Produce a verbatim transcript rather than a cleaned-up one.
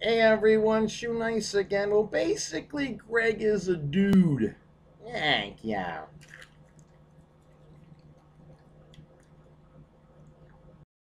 Hey everyone, Shoenice again. Well, basically, Greg is a dude. Thank you.